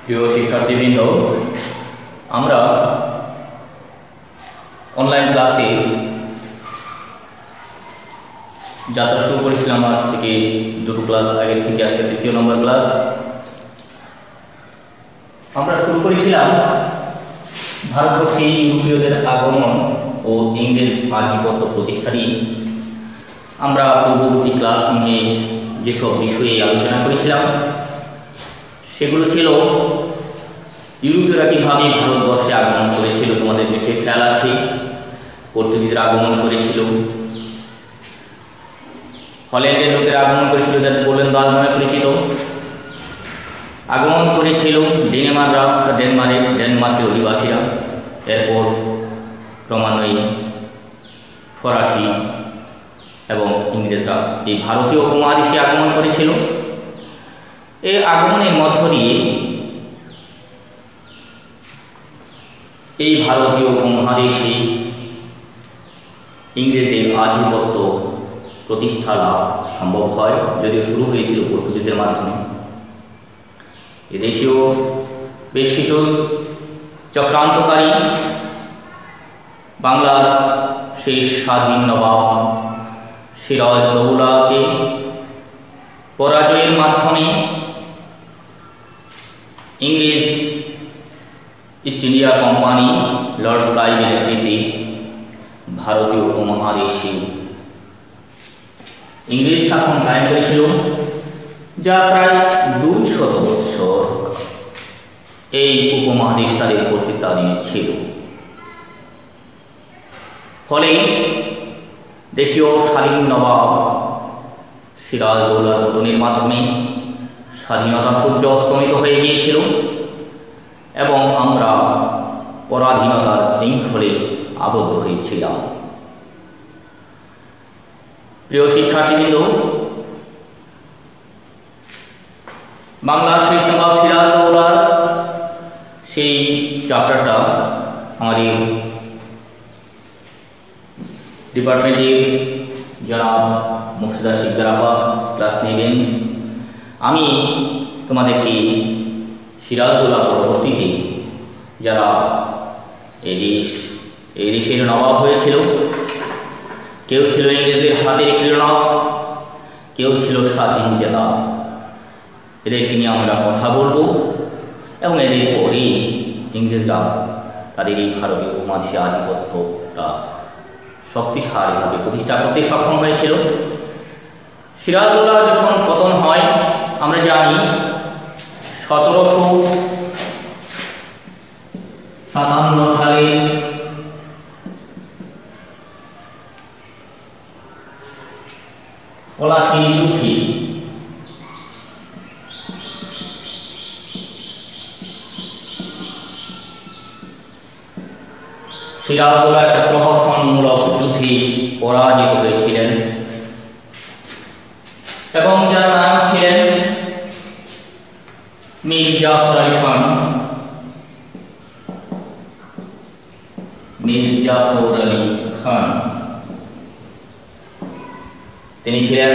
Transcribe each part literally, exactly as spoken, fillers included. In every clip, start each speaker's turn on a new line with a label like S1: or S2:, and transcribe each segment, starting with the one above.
S1: প্রিয় শিক্ষার্থীবৃন্দ, আমরা অনলাইন ক্লাসে যাত্রা শুরু করেছিলাম। আজ থেকে দুটো ক্লাস আগে থেকে আজকে তৃতীয় নম্বর ক্লাস। আমরা শুরু করেছিলাম ভারতবর্ষে ইউরোপীয়দের আগমন ও ইংরেজ আধিপত্য প্রতিষ্ঠা নিয়ে। আমরা পূর্ববর্তী ক্লাস নিয়ে যেসব বিষয়ে আলোচনা করেছিলাম সেগুলো ছিল ইউরোপীয়রা কীভাবে ভারতবর্ষে আগমন করেছিল। তোমাদের নিশ্চয়ই খেয়াল আছে, পর্তুগিজরা আগমন করেছিল, হল্যান্ডের লোকের আগমন করেছিল, যাদের গোলন্দাজ নামে পরিচিত। আগমন করেছিল ডেনমার্করা, ডেনমার্কের ডেনমার্কের অধিবাসীরা। এরপর ক্রমান্বয়ে ফরাসি এবং ইংরেজরা এই ভারতীয় উপমহাদেশে আগমন করেছিল। এই আগমনের মধ্য দিয়ে এই ভারতীয় উপমহাদেশে ইংরেজদের আধিপত্য প্রতিষ্ঠা লাভ সম্ভব হয়, যদিও শুরু হয়েছিল পর্তুগিজদের মাধ্যমে। এদেশেও বেশ কিছু চক্রান্তকারী বাংলার সেই স্বাধীন নবাব সিরাজউদ্দৌলাকে পরাজয়ের মাধ্যমে ইংরেজ ইস্ট ইন্ডিয়া কোম্পানি লর্ড ক্লাইভের নেতৃত্বে ভারতীয় উপমহাদেশে ইংরেজ শাসন কায়েম করেছিল, যা প্রায় দুই শত বৎসর এই উপমহাদেশ তাদের কর্তৃত্বাধীনে ছিল। ফলে দেশীয় স্বাধীন নবাব সিরাজউদ্দৌলার পতনের মাধ্যমে স্বাধীনতা সূর্য অস্তমিত হয়ে গিয়েছিল এবং আমরা পরাধীনতার শৃঙ্খলে আবদ্ধ হয়েছিলাম। প্রিয় শিক্ষার্থীবৃন্দ, বাংলার শেষ নবাব সিরাজউদ্দৌলার সেই চ্যাপ্টারটা আমাদের ডিপার্টমেন্টের জনাব মুর্শিদা শিকদার আপা ক্লাস নেবেন। আমি তোমাদেরকে সিরাজউদ্দৌলা পরবর্তীতে যারা এই দেশ এই দেশের নবাব হয়েছিল, কেউ ছিল ইংরেজদের হাতের ক্রীড়নক, কেউ ছিল স্বাধীন জেতা, এদেরকে নিয়ে আমরা কথা বলবো এবং এদের পরে ইংরেজরা তাদের এই ভারতীয় উপমহাদেশে আধিপত্যটা শক্তিশালীভাবে প্রতিষ্ঠা করতে সক্ষম হয়েছিল। সিরাজউদ্দৌলা যখন পতন হয়, আমরা জানি সতেরোশো সাতান্ন সালে পলাশী যুদ্ধে সিরাজউদ্দৌলা একটা প্রহসনমূলক যুদ্ধে পরাজিত হয়েছিলেন এবং যার নাম ছিলেন মীর জাফর আলী খান। মীর জাফর আলী খান তিনি ছিলেন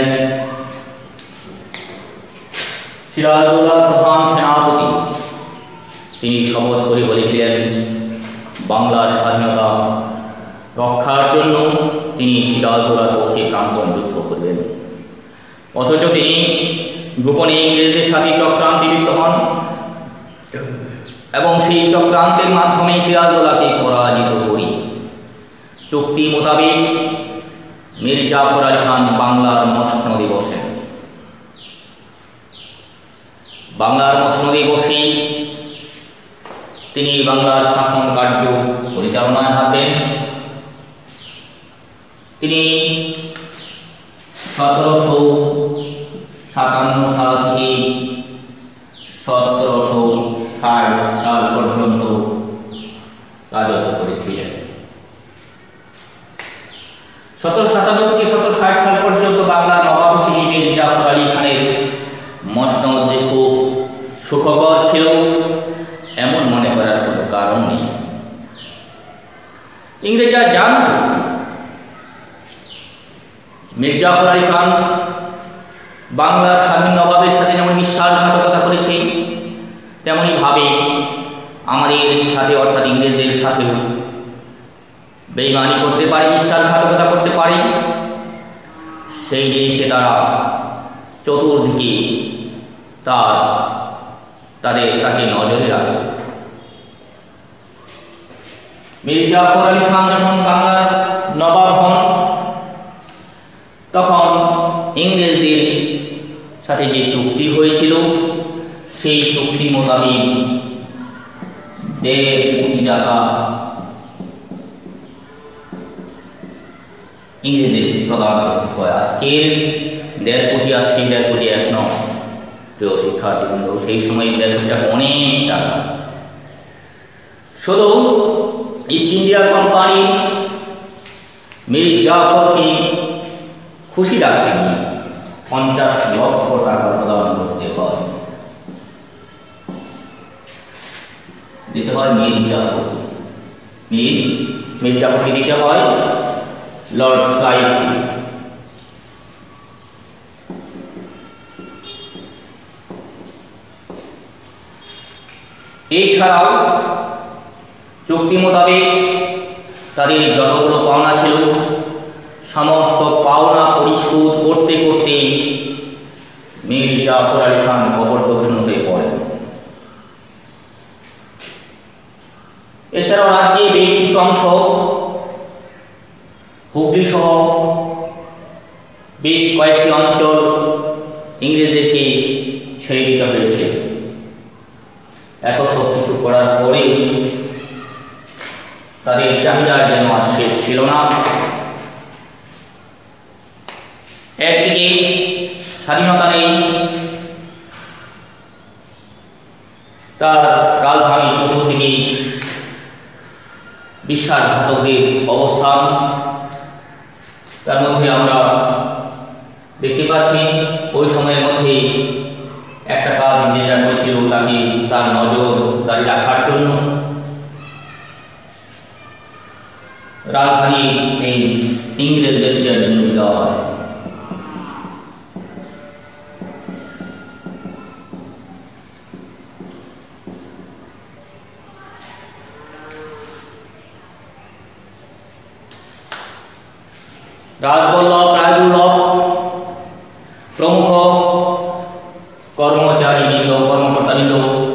S1: সিরাজউদ্দৌলার প্রধান সেনাপতি। তিনি শপথ করে বলেছিলেন বাংলার স্বাধীনতা রক্ষার জন্য তিনি সিরাজউদ্দৌলার পক্ষে প্রাণপণ যুদ্ধ করবেন। অথচ তিনি গোপনে ইংরেজদের সাথে চক্রান্তে লিপ্ত হন এবং সেই চক্রান্তের মাধ্যমে সিরাজউদ্দৌলাকে পরাজিত করি চুক্তি মোতাবেক মীর জাফর আলী খান বাংলার মসনদে বসেন। বাংলার মসনদে বসে তিনি বাংলার শাসন কার্য পরিচালনায় হাত দেন। তিনি সতেরোশো সাতান্ন সাল থেকে সতেরোশো ষাট সাল পর্যন্ত রাজত্ব করেছিলেন। সতেরো সাতান্ন থেকে সতেরো ষাট সাল পর্যন্ত বাংলার নবাব হিসেবে মীর জাফর আলী খানের মসনদ যে খুব সুখকর ছিল এমন মনে করার কোনো কারণ নেই। ইংরেজরা জানত মীর জাফর আলী খান বাংলার স্বাধীন নবাবের সাথে যেমন বিশ্বাসঘাতকতা করেছে, তেমনইভাবে আমাদের সাথে অর্থাৎ ইংরেজদের সাথেও বেইমানি করতে পারে, বিশ্বাসঘাতকতা করতে পারে। সেই রেখে তারা চতুর্দিকে তার তাদের তাকে নজরে রাখে। মীর জাফর আলী খান যখন বাংলার নবাব হন, তখন ইংরেজদের সাথে যে চুক্তি হয়েছিল সেই চুক্তি মোতাবেক দেড় কোটি টাকা ইংরেজদের প্রদান করতে হয়। আজকের দেড় কোটি আর সেই দেড় কোটি এক নয় প্রিয় শিক্ষার্থী বন্ধু, সেই সময় দেড় কোটি টাকা অনেক টাকা। শুধু ইস্ট ইন্ডিয়া কোম্পানি মীর জাফরকে খুশি রাখতে গিয়ে পঞ্চাশ লক্ষ টাকা প্রদান করতে হয় দিতে হয় মীর জাফর মীর মীর জাফরকে দিতে হয় লর্ড ক্লাইভ। এছাড়াও চুক্তি মোতাবেক তাদের যতগুলো পাওনা ছিল সমস্ত পাওনা পরিশোধ করতে করতে মীর জাফর আলী খান অপরদর্শন হয়ে পড়েন। এছাড়াও রাজ্যে বেশ কিছু অংশ হুগলি সহ বেশ কয়েকটি অঞ্চল ইংরেজদেরকে ছেড়ে দিতে হয়েছে। এত সব কিছু করার পরে তাদের চাহিদার যেন আর শেষ ছিল না। একদিকে স্বাধীনতা নেই, তার রাজধানী চতুর্দিকে বিশ্বাসঘাতকদের অবস্থান। তার মধ্যে আমরা দেখতে পাচ্ছি ওই সময়ের মধ্যে একটা কাজ ইংরেজরা করেছিল তাকে তার নজরদারি রাখার জন্য। রাজধানী এই ইংরেজ দেশের নিয়োগ দেওয়া হয়। রাজবল্লভ, রায়দুর্লভ প্রমুখ কর্মচারীবৃন্দ কর্মকর্তাবৃন্দ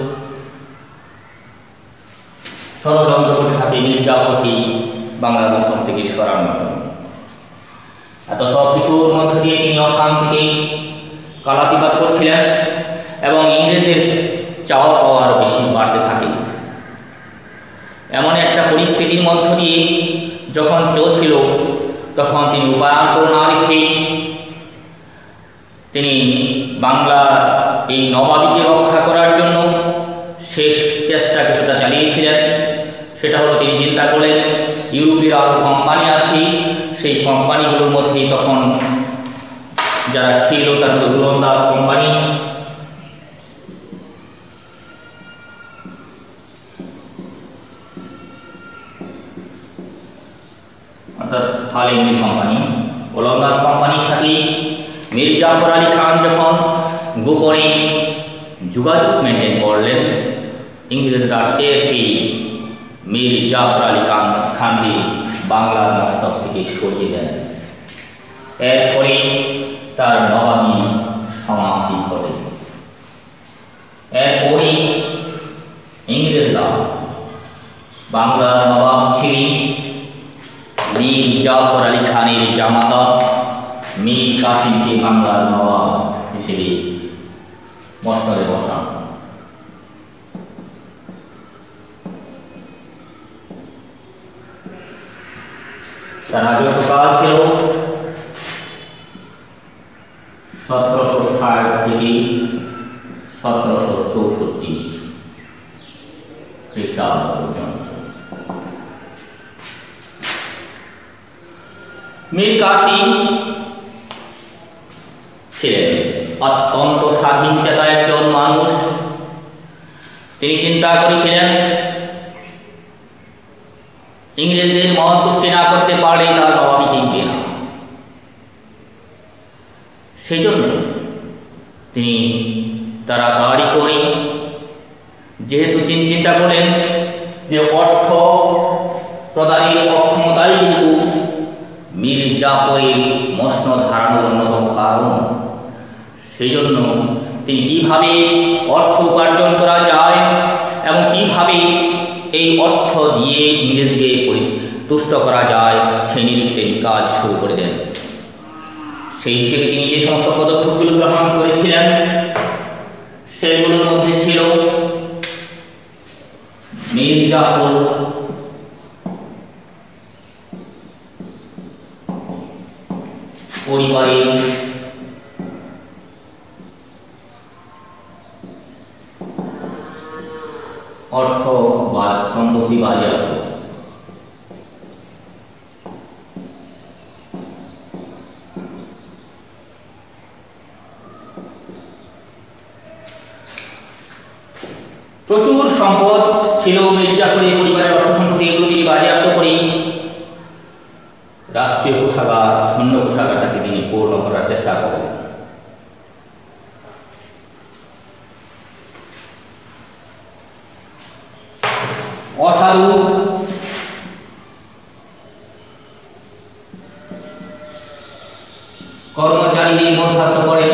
S1: ষড়যন্ত্র করতে থাকে মীর জাফরকে বাংলার মুসলমান থেকে সরানোর জন্য। এত সব কিছুর মধ্যে দিয়ে তিনি অশান্তিকে কালাতিপাত করছিলেন এবং ইংরেজদের চাওয়া পাওয়া আরো বেশি বাড়তে থাকে। এমন একটা পরিস্থিতির মধ্য দিয়ে যখন চলছিল তখন তিনি উপায়ান্তর না রেখে তিনি বাংলার এই নবাবীকে রক্ষা করার জন্য শেষ চেষ্টা কিছুটা চালিয়েছিলেন। সেটা হলো তিনি চিন্তা করলেন ইউরোপের আরও কোম্পানি আছে, সেই কোম্পানিগুলোর মধ্যেই তখন যারা ছিল তার মধ্যে গোলন্দাজ কোম্পানি, অর্থাৎ হাল ইন্ডিয়ান কোম্পানি, গোলন্দাজ কোম্পানির সাথে মীর জাফর আলী খান যখন গোপনে যোগাযোগ মেনটেন করলেন, ইংরেজরা টের পেয়ে মীর জাফর আলী খান খানকে বাংলার মস্তক থেকে সরিয়ে দেন। এরপরে তার নবাবী সমাপ্তি ঘটে। এরপরে ইংরেজরা বাংলার নবাব ছিলেন মীর জাফর আলী খানের জামাতা মীর কাসিমকে বাংলার নবাব হিসেবে মসনদে বসান। তার রাজত্বকাল ছিল সতেরোশো ষাট থেকে সতেরোশো চৌষট্টি খ্রিস্টাব্দ পর্যন্ত। মীর কাসিম ছিলেন অত্যন্ত স্বাধীন চেতা একজন মানুষ। তিনি চিন্তা করেছিলেন ইংরেজদের মহন্তুষ্টি না করতে পারলে তার নবাবী টিকবে না। সেই জন্য তিনি তাড়াতাড়ি করে যেহেতু চিন্তা করলেন যে অর্থ প্রদানের অক্ষমতাই কিন্তু মীর জাফরের মসনদ হারানোর অন্যতম কারণ, সেই জন্য তিনি কিভাবে অর্থ উপার্জন করা যায় এবং কিভাবে এই অর্থ দিয়ে ইংরেজকে তুষ্ট করা যায় সেই নিরিখে তিনি কাজ শুরু করে দেন। সেই হিসেবে তিনি যে সমস্ত পদক্ষেপগুলো গ্রহণ করেছিলেন সেগুলোর মধ্যে ছিল মীর জাফর পরিবারের অর্থ বা সম্পত্তি বাজেয়াপ্ত। প্রচুর সম্পদ ছিল মীর জাফরের পরিবারের অর্থ সম্পত্তি, এগুলো তিনি বাজেয়াপ্ত করে রাষ্ট্রীয় কোষাগার সৈন্য কোষাগারটাকে তিনি পূর্ণ করার চেষ্টা করেন। অসাধু কর্মচারীদের বরখাস্ত করেন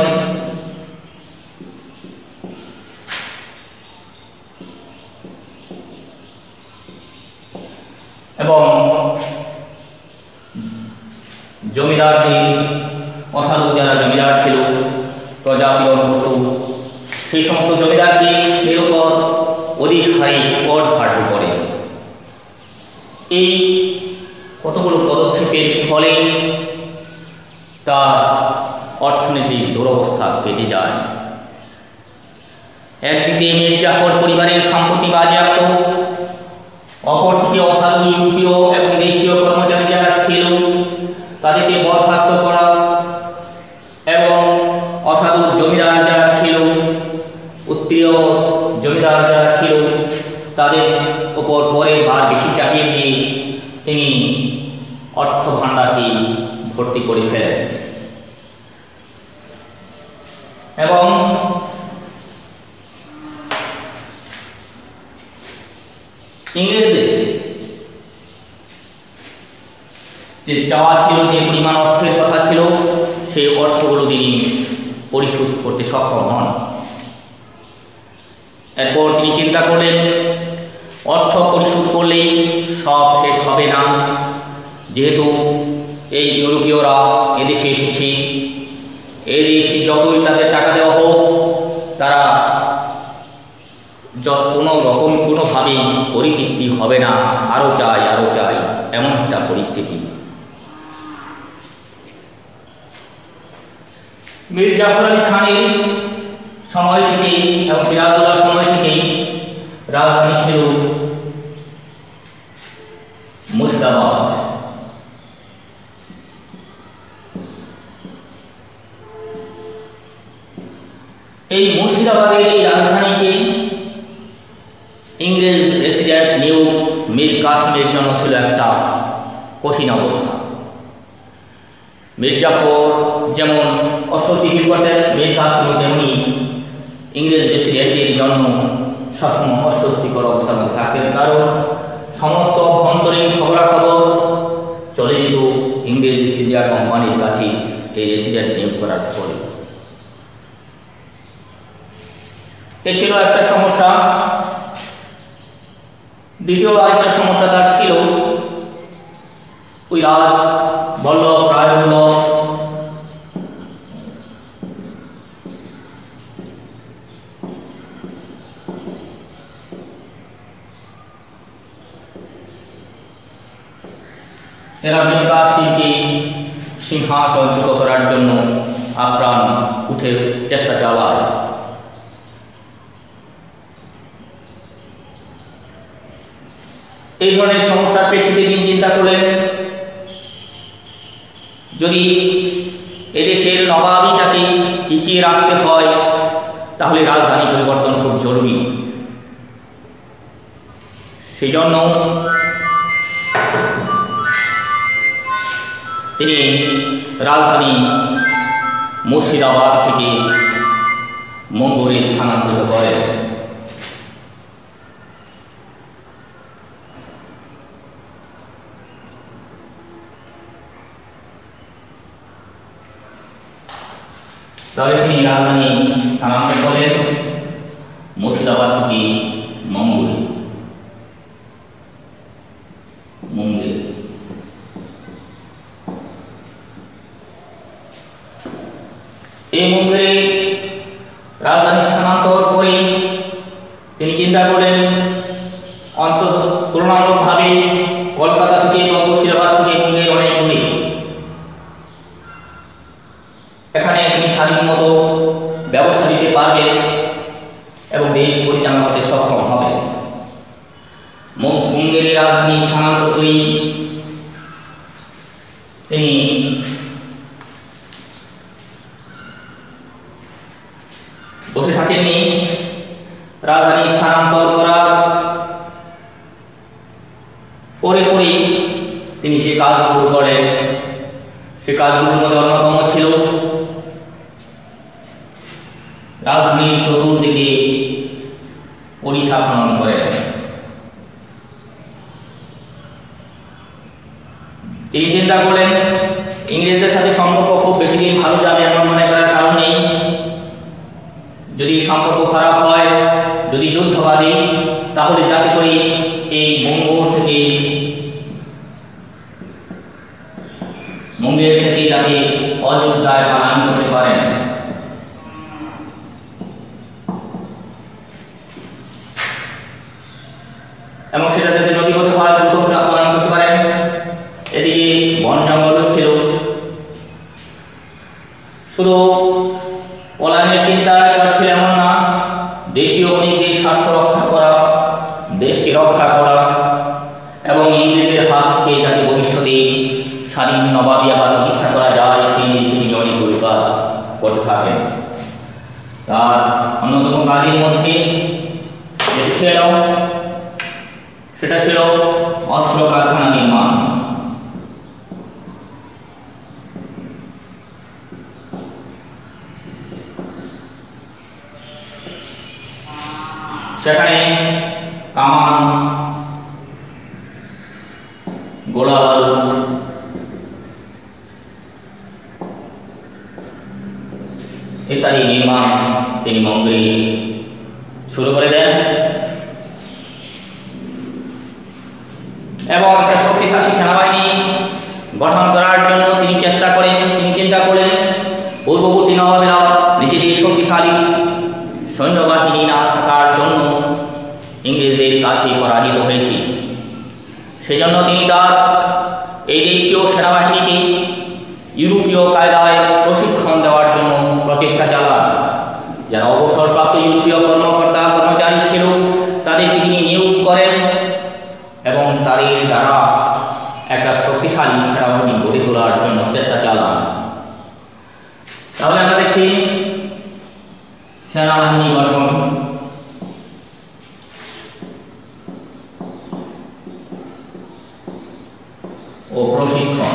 S1: এবং জমিদারদের অসাধু যারা জমিদার ছিল প্রজা পীড়ন করত, সেই সমস্ত জমিদারকে এর উপর অধিক হারে কর ধার্য করে। এই কতগুলো পদক্ষেপের ফলে তার অর্থনৈতিক দুরবস্থা কেটে যায়। একদিকে মীর জাফর পরিবারের সম্পত্তি বাজেয়াপ্ত, অপরদিকে অসাধু ইউরোপীয় এবং দেশীয় কর্মচারী যারা ছিল তাদেরকে বরখাস্ত করা এবং অসাধু জমিদার যারা ছিল, উত্তীয় জমিদার যারা ছিল তাদের উপর করের ভার বেশি চাপিয়ে দিয়ে তিনি অর্থ ভাণ্ডারকে ভর্তি করে ফেলেন এবং ইংরেজদের যে চাওয়া ছিল, যে পরিমাণ অর্থের কথা ছিল, সেই অর্থগুলো তিনি পরিশোধ করতে সক্ষম হন। এরপর তিনি চিন্তা করলেন অর্থ পরিশোধ করলেই সব শেষ হবে না, যেহেতু এই ইউরোপীয়রা এদেশে এসেছে, এদেশে যতই তাদের টাকা দেওয়া হোক তারা কোনো রকম কোনোভাবেই পরিতৃপ্তি হবে না, আরও চাই আরও চাই, এমন একটা পরিস্থিতি। মীর জাফর আলী খানের সময় থেকে এবং সিরাজউদ্দৌলার সময় থেকে রাজধানী ছিল মুর্শিদাবাদ। এই মুর্শিদাবাদের এই রাজধানীকে ইংরেজ রেসিডেন্ট নিউ মীর কাসিমের জন্য ছিল একটা কঠিন অবস্থা। মীর জাফর যেমন অস্বস্তি ফিল করতেন, মীর কাসিম তেমনি ইংরেজ রেসিডেন্টের জন্য সবসময় অস্বস্তিকর অবস্থার মধ্যে থাকতেন, কারণ সমস্ত অভ্যন্তরীণ খবরাখবর চলে যেত ইংরেজ ইস্ট ইন্ডিয়া কোম্পানির কাছে এই রেসিডেন্ট নিয়োগ করার পরে। এ ছিল একটা সমস্যা। দ্বিতীয় আরেকটা সমস্যা তার ছিল ওই রাজ বল্লভ রায়বল্লভ এরা মীর কাসিমকে সিংহাসনচ্যুত করার জন্য আপ্রাণ উঠে চেষ্টা চালায়। এই ধরনের সমস্যার প্রেক্ষিতে তিনি চিন্তা করলেন যদি এদেশের নবাবিটাকে টিকিয়ে রাখতে হয় তাহলে রাজধানী পরিবর্তন খুব জরুরি। সেই জন্য তিনি রাজধানী মুর্শিদাবাদ থেকে মঙ্গলে স্থানান্তরিত করেন। তাহলে তিনি রাজধানী স্থানান্তর করেন মুর্শিদাবাদ থেকে মঙ্গলে মুঙ্গের। এই মুঙ্গেরে রাজধানী স্থানান্তর করে তিনি চিন্তা করেন অন্তত তুলনামূলকভাবে কলকাতা থেকে বা মুর্শিদাবাদ থেকে মুঙ্গের অনেক দূরে, এখানে তিনি স্বাধীন মতো ব্যবস্থা নিতে পারবেন এবং দেশ পরিচালনা করতে সক্ষম হবেন। মুঙ্গেরের রাজধানী স্থানান্তর করে তিনি বসে থাকেননি। রাজধানী স্থানান্তর করার পরে পরে তিনি যে কাজগুলো করেন সে কাজগুলোর মধ্যে অন্যতম ছিল রাজধানীর চতুর্দিকে পরিখা খনন করেন। তিনি চিন্তা করলেন ইংরেজদের সাথে সম্পর্ক খুব বেশি দিন ভালো যাবে এমন মনে করার কারণ নেই। যদি সম্পর্ক খারাপ হয়, যদি যুদ্ধ বাঁধে, তাহলে যাতে করে এই মঙ্গল থেকে মুঙ্গের থেকে যাতে অযোধ্যায় পালায়ন করতে পারেন। এবং সেটা যাতে নদীগত হয় পালন করতে পারেন। এদিকে বন জঙ্গল ছিল, শুধু পলায়নের চিন্তা ছিল এমন না, দেশীয় বণিকদের স্বার্থ রক্ষা করা, দেশকে রক্ষা করা এবং ইংরেজদের হাত থেকে যাতে ভবিষ্যতে স্বাধীন নবাবী আবার প্রতিষ্ঠা করা যায় সেই নিয়ে তিনি অনেকগুলো কাজ করতে থাকেন। তার অন্যতম কাজের মধ্যে যেটি ছিল সেটা ছিল অস্ত্র কারখানা নির্মাণ। সেখানে কামান, গোলা বারুদ ইত্যাদি নির্মাণ তিনি মঙ্গলে শুরু করে দেন এবং একটা শক্তিশালী সেনাবাহিনী গঠন করার জন্য তিনি চেষ্টা করেন। তিনি চিন্তা করেন পূর্ববর্তী নবাবেরা নিজেদের শক্তিশালী সৈন্যবাহিনী না থাকার জন্য ইংরেজদের কাছে পরাজিত হয়েছে। সেজন্য তিনি তার এই দেশীয় সেনাবাহিনীকে ইউরোপীয় কায়দায় প্রশিক্ষণ দেওয়ার জন্য প্রচেষ্টা চালান। যারা অবসরপ্রাপ্ত ইউরোপীয় কর্মকর্তা কর্মচারী ছিল তাদেরকে তিনি নিয়োগ করেন এবং তাদের দ্বারা একটা শক্তিশালী সেনাবাহিনী গড়ে তোলার জন্য চেষ্টা চালান। তাহলে আমরা দেখি সেনাবাহিনী গঠন। ও প্রশিক্ষণ।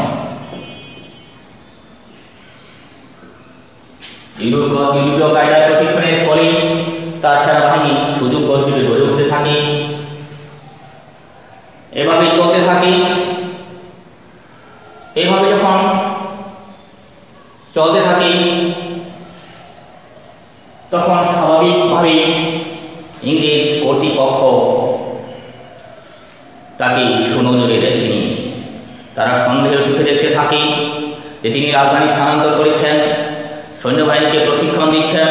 S1: ইউরোপীয় কায়দায় প্রশিক্ষণের ফলে তার সেনাবাহিনী সুযোগ হিসেবে গড়ে উঠতে থাকে, এভাবে চলতে থাকে। এভাবে যখন চলতে থাকে তখন স্বাভাবিকভাবে ইংরেজ কর্তৃপক্ষ তাকে সুনজরে দেখেনি। তারা সন্দেহের চোখে দেখতে থাকে যে তিনি রাজধানী স্থানান্তর করেছেন, সৈন্যবাহিনীকে প্রশিক্ষণ দিচ্ছেন।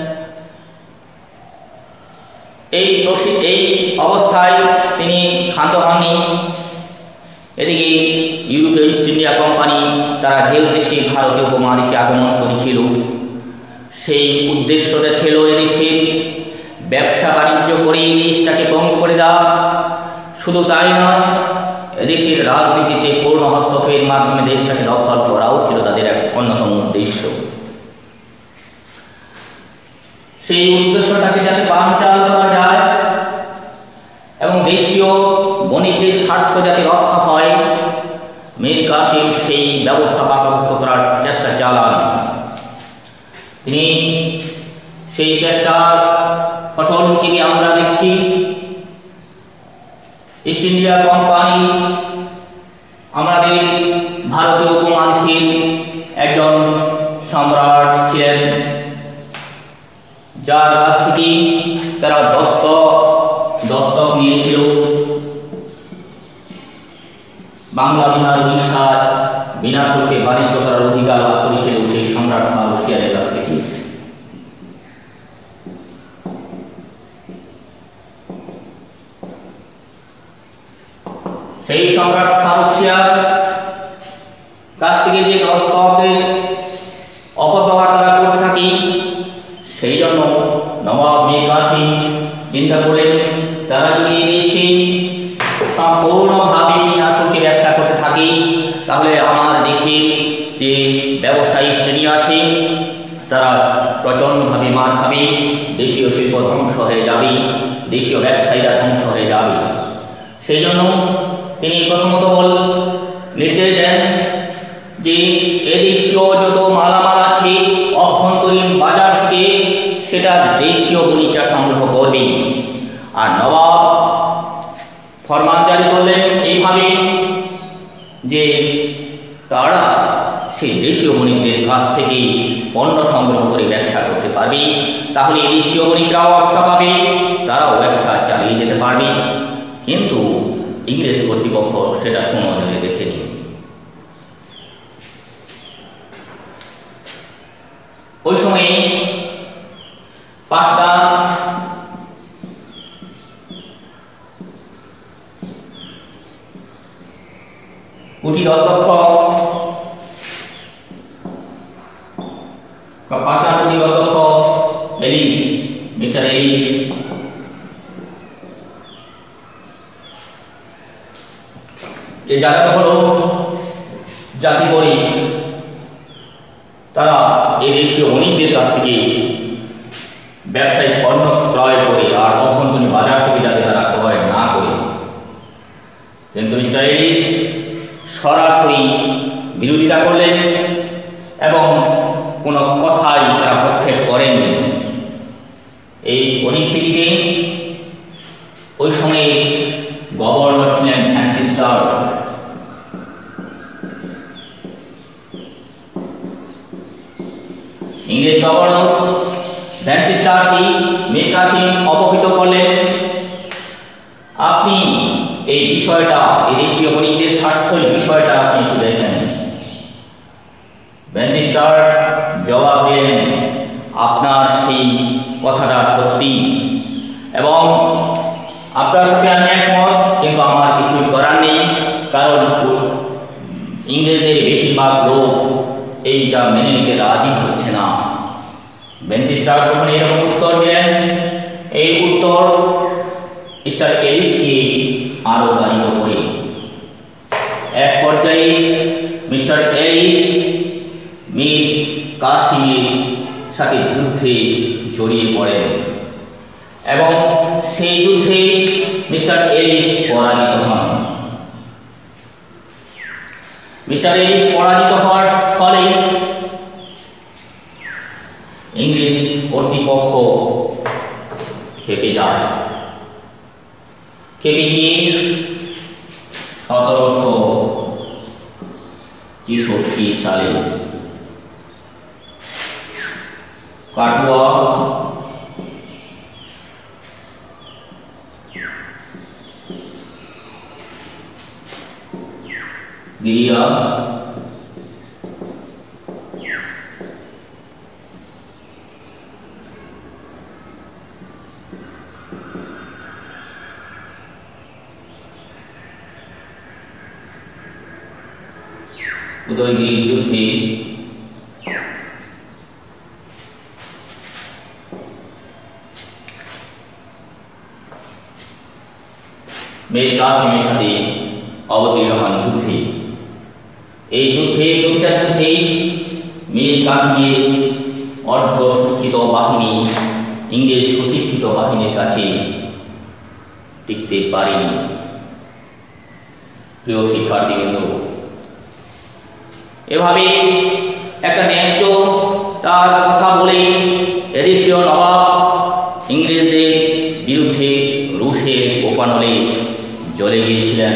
S1: এই এই অবস্থায় তিনি ক্ষান্ত হননি। এদিকে ইউরোপীয় ইস্ট ইন্ডিয়া কোম্পানি তারা যে উদ্দেশ্যে ভারতীয় উপমহাদেশে আগমন করেছিল সেই উদ্দেশ্যটা ছিল এদেশের ব্যবসা বাণিজ্য করে এই দেশটাকে ভঙ্গ করে দেওয়া। শুধু তাই নয়, এদেশের রাজনীতিতে পূর্ণ হস্তক্ষেপের মাধ্যমে দেশটাকে দখল করাও ছিল তাদের এক অন্যতম উদ্দেশ্য। সেই উদ্দেশ্যটাকে যাতে বানচাল করা যায় এবং দেশীয় বণিকদের স্বার্থ যাতে রক্ষা হয়, মীর কাসিম সেই ব্যবস্থা পাকাপোক্ত করার চেষ্টা চালান। তিনি সেই চেষ্টার ফসল হিসেবে আমরা দেখছি ইস্ট ইন্ডিয়া কোম্পানি আমাদের ভারতীয় উপমহাদেশের একজন সম্রাট ছিলেন যার কাছ থেকে তারা দস্তক দস্তক নিয়েছিল। বাংলা বিহার উড়িষ্যার বিনা শুল্কে বাণিজ্য করার অধিকার লাভ করেছিল সেই সম্রাট ফারুকশিয়ারের কাছ থেকে। সেই সম্রাট ফারুকশিয়ার কাছ থেকে যে দস্তকের অপব্যবহার তারা করতে থাকি, সেই জন্য নবাব মীর কাসিম চিন্তা করলেন তারা যদি দেশে সম্পূর্ণভাবে বিনা শুল্কে ব্যবসা করতে থাকি, তাহলে আমার দেশে যে ব্যবসায়ী শ্রেণী আছে তারা প্রচণ্ডভাবে মার খাবে, দেশীয় শিল্প ধ্বংস হয়ে যাবে, দেশীয় ব্যবসায়ীরা ধ্বংস হয়ে যাবে। সেই জন্য তিনি প্রথমত বল নির্দেশ দেন যে এদেশীয় যত মালামাল আছে অভ্যন্তরীণ বাজার থেকে সেটা দেশীয় বণিকরা সংগ্রহ করবে। আর নবাব ফরমান জারি করলেন এইভাবে যে তারা সেই দেশীয় বণিকদের কাছ থেকে পণ্য সংগ্রহ করে ব্যবসা করতে পারবে, তাহলে এই দেশীয় বণিকরাও অর্থ পাবে, তারাও ব্যবসা চালিয়ে যেতে পারবে। কিন্তু ইংরেজ কর্তৃপক্ষ সেটা সুনজরে দেখেনি। ওই সময়ে পাটনা কুটির অধ্যক্ষ পাটনা কুটির অধ্যক্ষ এলিস মিস্টার এলিস এ জানানো হলো জাতি করে তারা এই দেশীয় বণিকদের কাছ থেকে ব্যবসায়িক পণ্য ক্রয় করে আর অভ্যন্তরীণ বাজার থেকে যাতে তারা ক্রয় না করে। কিন্তু মিস্টার এলিস সরাসরি বিরোধিতা করলেন এবং কোনো কথাই তারা প্রক্ষেপ করেননি। এই পরিস্থিতিতে ওই সময়ে গভর্নর ছিলেন ভ্যানসিস্টার। ইংরেজ গভর্নর ভ্যানসিস্টারকে মীর কাসিম অবহিত করলেন, আপনি এই বিষয়টা এই দেশীয় বণিকদের স্বার্থের বিষয়টা আপনি একটু দেখেন। ভ্যানসিস্টার জবাব দিলেন, আপনার সেই কথাটা সত্যি এবং আপনার সাথে আমি একমত, কিন্তু আমার কিছুই করার নেই, কারণ ইংরেজদের বেশিরভাগ লোক এইটা মেনে নিতে রাজি হচ্ছে না। ভ্যানসিস্টার যখন এরকম উত্তর দিলেন, এই উত্তর মিস্টার এলিসকে আরো গাড়িত করে। এক পর্যায়ে মিস্টার এলিস মীর কাসিমের সাথে যুদ্ধে জড়িয়ে পড়েন এবং সেই যুদ্ধে মিস্টার এলিস পরাজিত হন। মিস্টার এলিস পরাজিত হওয়ার ফলে ইংরেজ কর্তৃপক্ষ খেপে যায়। খেপে গিয়ে সতেরোশো তেষট্টি সালে কাটুয়া গিরিয়া উদয়গিরি যুদ্ধে মীর কাসিমের সাথে অবতীর্ণ হন যুদ্ধে। এই যুদ্ধে প্রতিটা যুদ্ধে মীর কাসিমের অর্ধ সুশিক্ষিত বাহিনী ইংরেজ সুশিক্ষিত বাহিনীর কাছে টিকতে পারেনি। প্রিয় শিক্ষার্থীবৃন্দ, এভাবে একটা ন্যায্য তার কথা বলে এদেশীয় নবাব ইংরেজদের বিরুদ্ধে রুশের কোপানলে জ্বলে গিয়েছিলেন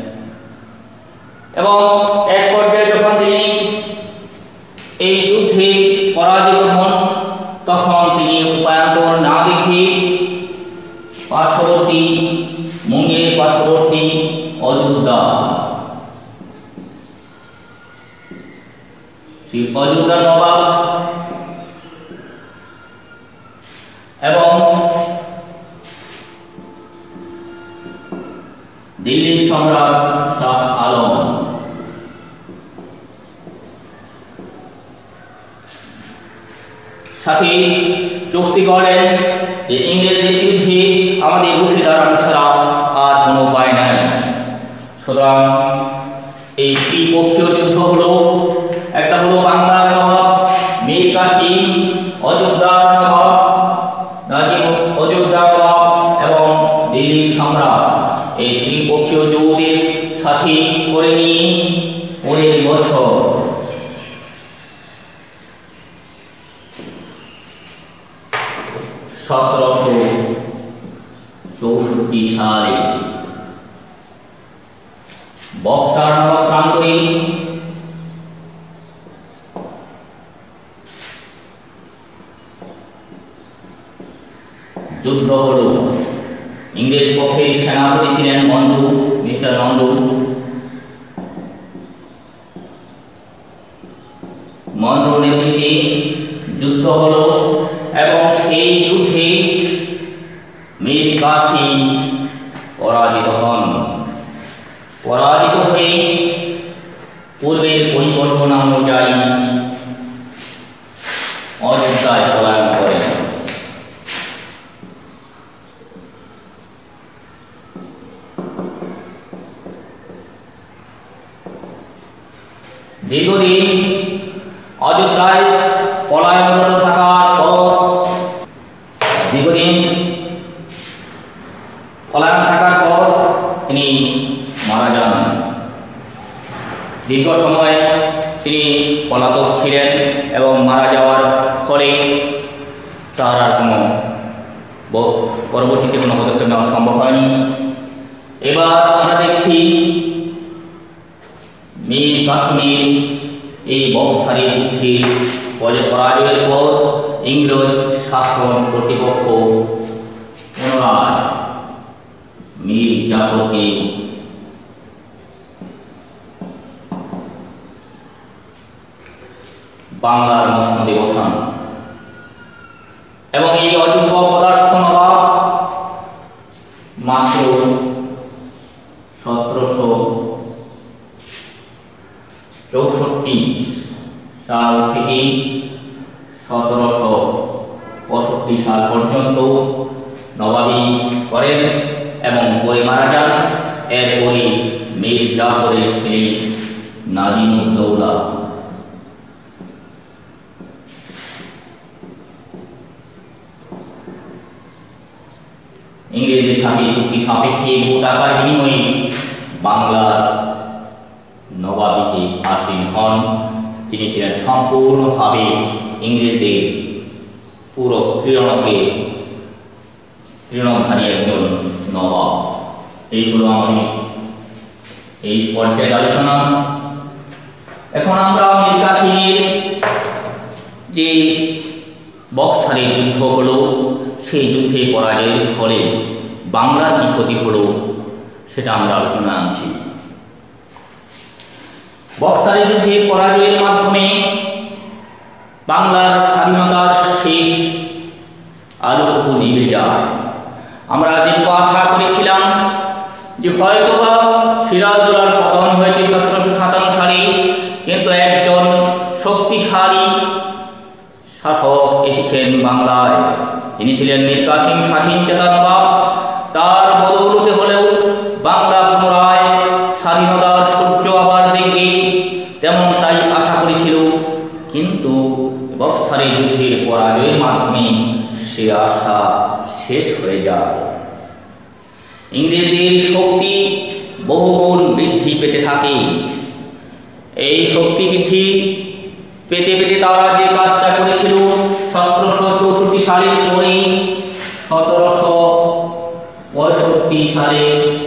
S1: এবং এক পর্যায়ে যখন তিনি এই যুদ্ধে পরাজিত হন তখন তিনি উপায়ন্তর না দেখে পার্শ্ববর্তী মুঙ্গের পার্শ্ববর্তী অযোধ্যা সেই অযোধ্যা নবাব এবং দিল্লির সম্রাট শাহ আলম সাথে চুক্তি করেন যে ইংরেজদের বিরুদ্ধে আমাদের রুখে দাঁড়ানো ছাড়া আর কোনো উপায় নাই। সুতরাং এই ত্রিপক্ষীয় যুদ্ধ হলো, একটা হলো বাংলার নবাব মীর কাসিম, অযোধ্যার নবাব নাজিম অযোধ্যা নবাব এবং দিল্লির সম্রাট, এই ত্রিপক্ষীয় যুদ্ধের সাথে করে নিয়ে পরের বছর সতেরোশো চৌষট্টি সালে বক্সার প্রান্তরে যুদ্ধ হল। ইংরেজ পক্ষের সেনাপতি ছিলেন নন্দু, মিস্টার নন্দু। মন্ত্র নেতৃত্বে যুদ্ধ হল এবং সেই যুদ্ধে মীর কাসিম পরাজিত হন। পরাজিত হয়ে পূর্বের পরিকল্পনা অনুযায়ী অযোধ্যায় পলায়ন করেন। দীর্ঘদিন অযোধ্যায় পলায়নরত থাকার পর দীর্ঘদিন পলায়ন থাকার পর তিনি মারা যান। দীর্ঘ সময় তিনি পলাতক ছিলেন এবং মারা যাওয়ার ফলে তার আর কোনো পরবর্তীতে কোনো পদক্ষেপ নেওয়া সম্ভব হয়নি। এবার আমরা দেখছি মীর কাসিমের এই বক্সারি যুদ্ধে পরাজয়ের পর ইংরেজ শাসন কর্তৃপক্ষ পুনরায় মীর জাফরকে বাংলার মসনদে বসান এবং এই অযোগ্য পদার্থ নবাব মাত্র সতেরোশো চৌষট্টি সাল থেকে সতেরোশো পঁয়ষট্টি সাল পর্যন্ত নবাবী করেন এবং পরে মারা যান। এরপরে মীর জাফরের ছেলে নাজিমউদ্দৌলা ইংরেজদের সাথে চুক্তি সাপেক্ষে বহু টাকার বিনিময়ে বাংলার নবাবিতে আসীন হন। তিনি ছিলেন সম্পূর্ণভাবে ইংরেজদের পুরো প্রেরণকে প্রেরণকারী একজন নবাব। এই হলো আমাদের এই পর্যায়ের আলোচনা। এখন আমরা মীর কাসিমের যে বক্সারের যুদ্ধ হলো, সেই যুদ্ধে পরাজয়ের ফলে বাংলার কি ক্ষতি হলো সেটা আমরা আলোচনা আনছি। বক্সারের যুদ্ধে পরাজয়ের মাধ্যমে বাংলার স্বাধীনতার শেষ আলোটুকু নিভে যায়। আমরা যেটুকু আশা করেছিলাম যে হয়তোবা সিরাজউদ্দৌলার পতন হয়েছে সতেরোশো সাতান্ন সালে, কিন্তু একজন শক্তিশালী শাসক এসেছেন বাংলায়। তিনি ছিলেন মীর কাসিম স্বাধীন চেতা নবাব। তার বদৌলতে হলেও বাংলা পুনরায় স্বাধীনতার সূর্য আবার দেখবে, তেমনটাই আশা করেছিল। কিন্তু বক্সারের যুদ্ধের পরাজয়ের মাধ্যমে সে আশা শেষ হয়ে যায়। ইংরেজদের শক্তি বহুগুণ বৃদ্ধি পেতে থাকে। এই শক্তি বৃদ্ধি পেতে পেতে তারা যে কাজটা করেছিল সতেরোশো চৌষট্টি সালের পরে সতেরোশো পঁয়ষট্টি সালে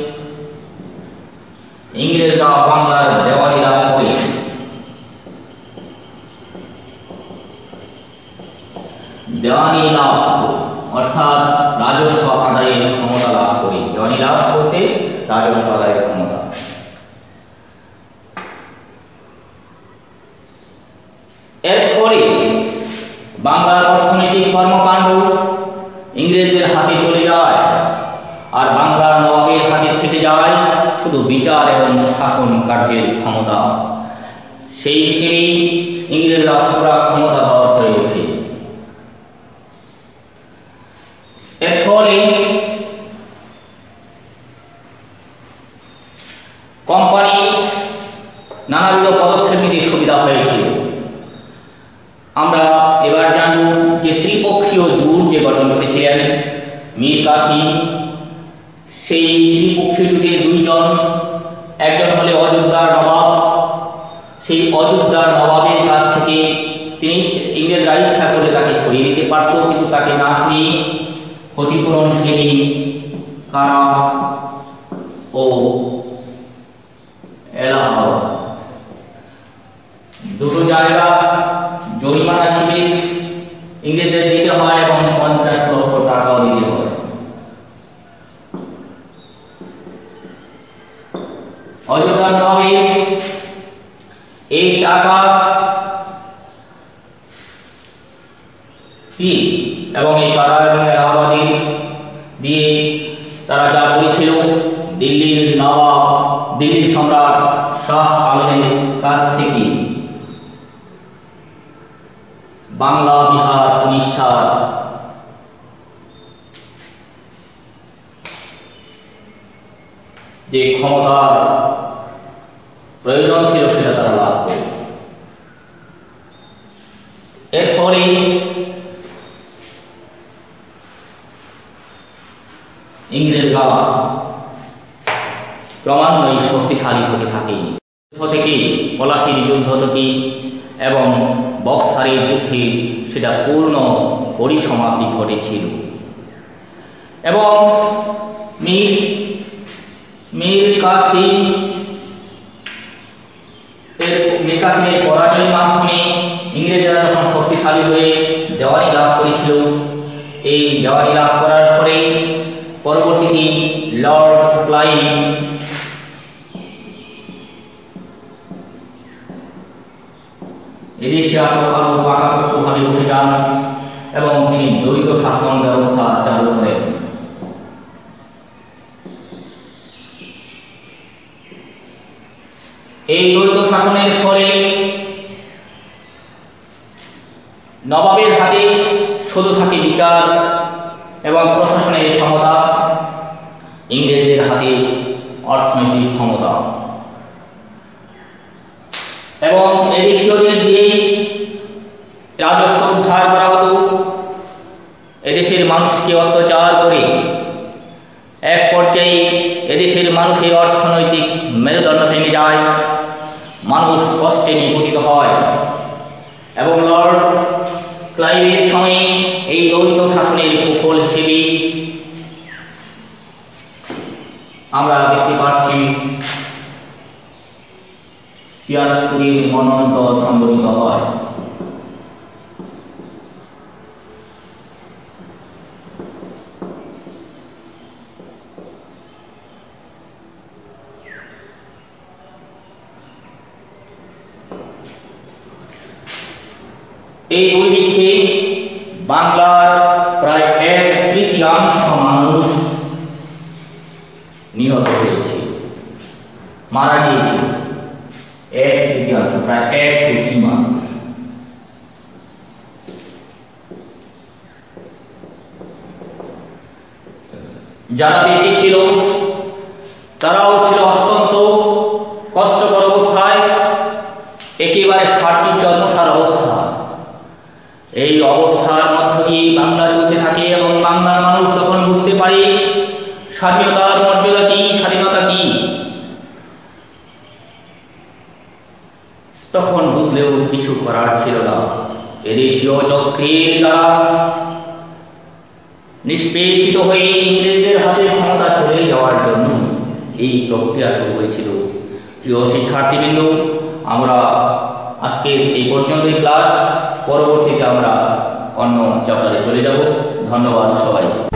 S1: ইংরেজরা বাংলার দেওয়ানি লাভ করে দেওয়ানি লাভ অর্থাৎ রাজস্ব আদায়ের ক্ষমতা লাভ করে। দেওয়ানি লাভ করতে রাজস্ব আদায়ের ক্ষমতা। এর ফলে বাংলার অর্থনৈতিক কর্মকাণ্ড ইংরেজদের হাতে চলে যায়, আর বাংলার নবাবের হাতে থেকে যায় শুধু বিচার এবং শাসন কার্যের ক্ষমতা। সেই হিসেবেই ইংরেজরা পুরা ক্ষমতাধর হয়ে ওঠে। এর ফলে কোম্পানি নানাবিধ পদক্ষেপ নিতে সুবিধা হয়েছিল। আমরা এবার জানব যে ত্রিপক্ষীয় জোট যে গঠন করেছিলেন মীর কাসিম, সেই ত্রিপক্ষীয় জোটের দুইজন, একজন হলে অযোধ্যার নবাব। সেই অযোধ্যার নবাবের কাছ থেকে তিনি ইংরেজরা ইচ্ছা করলে তাকে সরিয়ে দিতে পারত, কিন্তু তাকে না সরিয়ে ক্ষতিপূরণ হিসেবে কারা ও এলাহাবাদ দুটো জায়গা জরিমানা হিসেবে ইংরেজদের দিতে হয় এবং পঞ্চাশ লক্ষ টাকাও দিতে হয়। অযোধ্যার নবাবের এই টাকা কি এবং এই কারা এবং এলাহাবাদী দিয়ে তারা যা করেছিল, দিল্লির নবাব দিল্লির সম্রাট শাহ আলমের কাছ থেকে বাংলা, বিহার, উড়িষ্যার যে ক্ষমতার প্রয়োজন ছিল সেটা তারা লাভ করে। এর ফলে ইংরেজরা ক্রমান্বয়ে শক্তিশালী হতে থাকে। যুদ্ধ থেকে, পলাশীর যুদ্ধ থেকে এবং বক্সারের যুদ্ধে সেটা পূর্ণ পরিসমাপ্তি ঘটেছিল এবং মীর মীর কাসিম এর মীর কাসিমের পরাজয়ের মাধ্যমে ইংরেজরা যখন শক্তিশালী হয়ে দেওয়ানি লাভ করেছিল, এই দেওয়ানি লাভ করার পরে পরবর্তীতে লর্ড ক্লাইভ এদেশে আসলে আরো পাকাপোক্তভাবে বসে যান এবং তিনি দ্বৈত শাসন ব্যবস্থা চালু করেন। এই দ্বৈত শাসনের ফলে নবাবের হাতে শুধু থাকে বিচার এবং প্রশাসনের ক্ষমতা, ইংরেজদের হাতে অর্থনৈতিক ক্ষমতা এবং এদেশীয়দের দিয়ে রাজস্ব উদ্ধার করা হতো। এদেশের মানুষকে অত্যাচার করে এক পর্যায়ে এদেশের মানুষের অর্থনৈতিক মেরুদণ্ড ভেঙে যায়, মানুষ কষ্টে নিপতিত হয় এবং লর্ড ক্লাইভের সময়ে এই দ্বৈত শাসনের কুফল হিসেবে আমরা দেখতে পাচ্ছি ছিয়াত্তরের মন্বন্তর সংগঠিত হয়। এই দুর্ভিক্ষে বাংলার প্রায় এক তৃতীয়াংশ মানুষ নিহত হয়েছে, মারা গিয়েছে। এক তৃতীয়াংশ, প্রায় এক কোটি মানুষ। যারা বেঁচে ছিল তারাও ছিল অত্যন্ত কষ্টকর অবস্থায়, একেবারে খাঁটি জন্মসার অবস্থা। এই অবস্থার মধ্য দিয়ে বাংলা চলতে থাকে এবং বাংলার মানুষ তখন বুঝতে পারে স্বাধীনতার মর্যাদা কি, স্বাধীনতা কি। তখন বুঝলেও কিছু করার ছিল না। এদেশীয় চক্রের দ্বারা নিষ্পেষিত হয়ে ইংরেজদের হাতে ক্ষমতা চলে যাওয়ার জন্য এই প্রক্রিয়া শুরু হয়েছিল। প্রিয় শিক্ষার্থীবৃন্দ, আমরা আজকের এই পর্যন্তই ক্লাস, পরবর্তীতে আমরা অন্য চ্যাপ্টারে চলে যাব। ধন্যবাদ সবাই।